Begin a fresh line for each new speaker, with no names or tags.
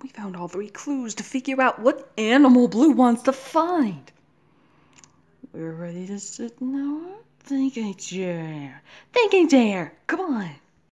We found all 3 clues to figure out what animal Blue wants to find. We're ready to sit in our thinking chair. Thinking chair! Come on!